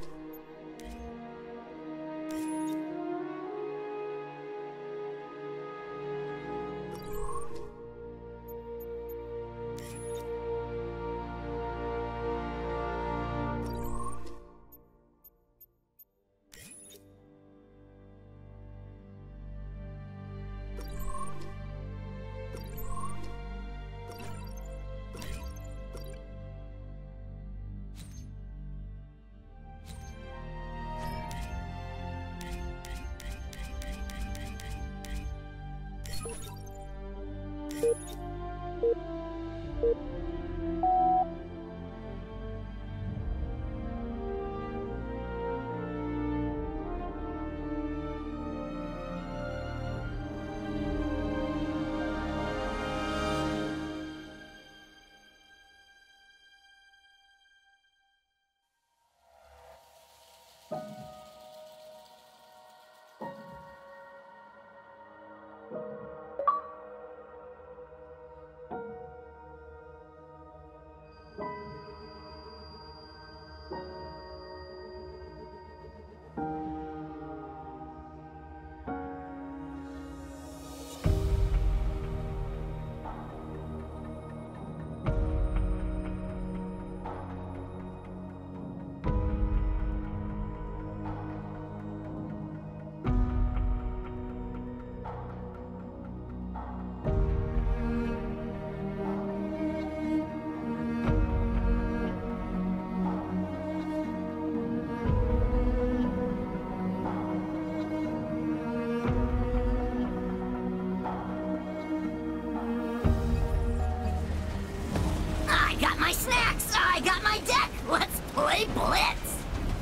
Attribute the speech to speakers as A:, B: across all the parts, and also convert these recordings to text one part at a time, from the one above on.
A: Blitz!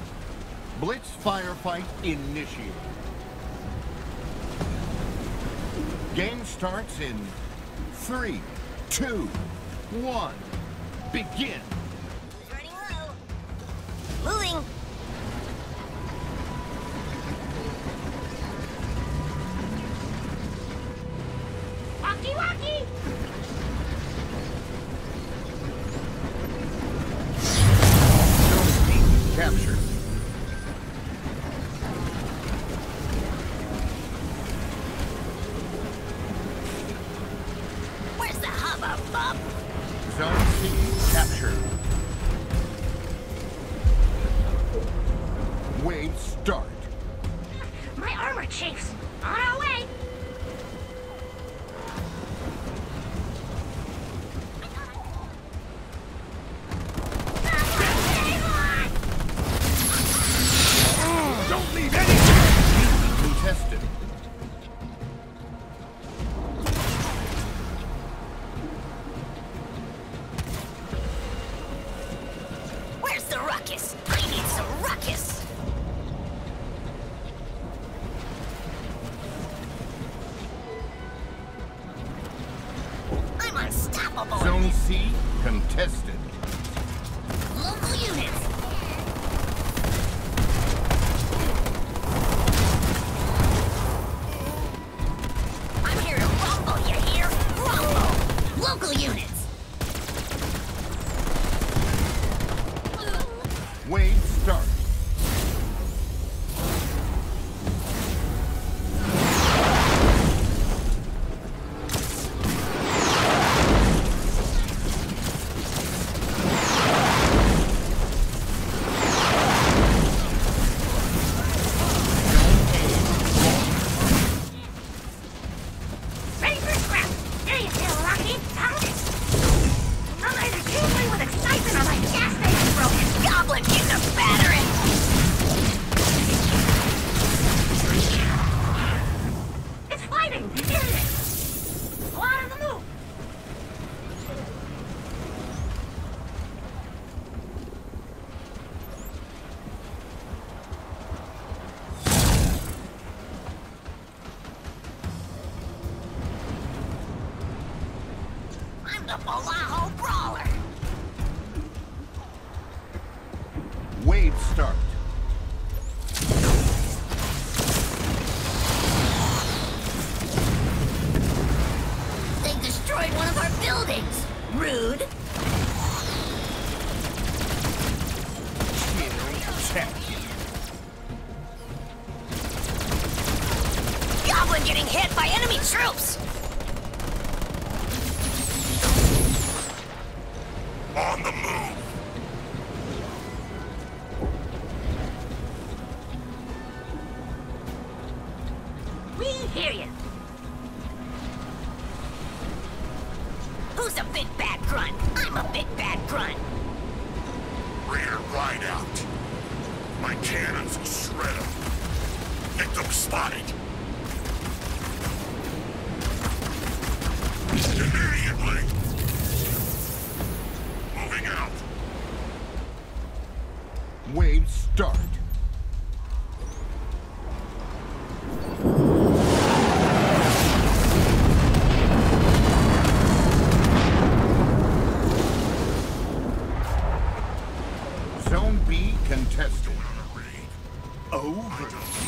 B: Blitz Firefight initiated. Game starts in 3, 2, 1. Begin!
A: Who's running low? Moving! Walkie-walkie!
B: Capture.
A: Where's the hubba, bub?
B: Zone C captured. Wave start.
A: My armor, Chiefs! On our way!
B: Don't leave anything contested.
A: Where's the ruckus? I need some ruckus! I'm unstoppable!
B: Zone C contested.
A: Local units! I'm here to rumble, you hear? Rumble! Local units!
B: Wave start.
A: Ready for scrap! There you go, Rocky! Found it! I'm either tingling with excitement or my gas station's broken! Goblin, get the battery! It's fighting! Isn't it? Go out on the move! I'm the Bolaho Brawler!
B: Wave start.
A: They destroyed one of our buildings! Rude!
B: Spectacular.
A: hit by enemy troops!
B: On the move.
A: We hear you. Who's a big bad grunt? I'm a big bad grunt.
B: Rear right out. My cannons will shred them. Get them spotted. Immediately. Moving out. Wave start. Zone B contested. Over.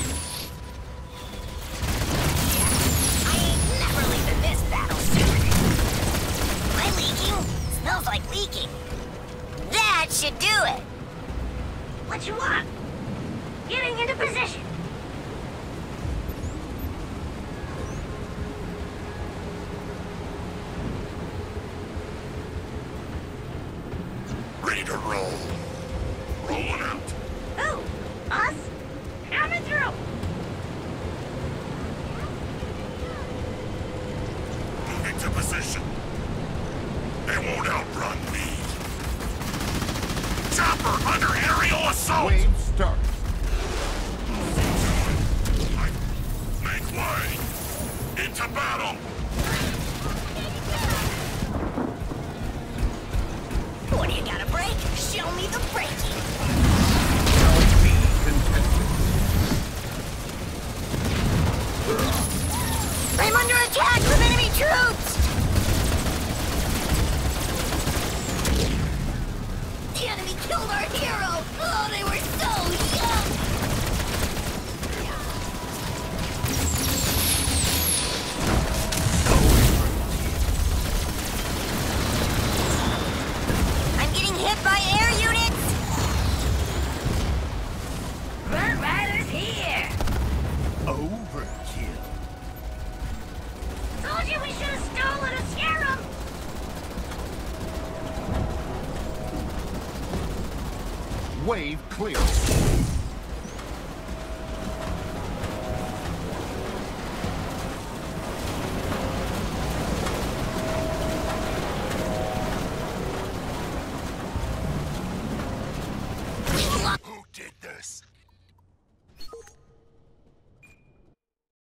A: I ain't never leaving this battle soon. Am I leaking? Smells like leaking. That should do it. What you want? Getting into position.
B: Ready to roll. Rolling out.
A: Who? Us? Coming through.
B: Moving to position. They won't outrun me. Chopper under aerial assault! Wave start. Make way! Into battle!
A: What do you got, a break? Show me the breaking.
B: Zone B contested.
A: I'm under attack from enemy troops! The enemy killed our hero! Oh, they were so young! I'm getting hit by air units! Front Riders here!
B: Overkill.
A: Told you we should have stolen a scarab!
B: Wave clear. Who did this?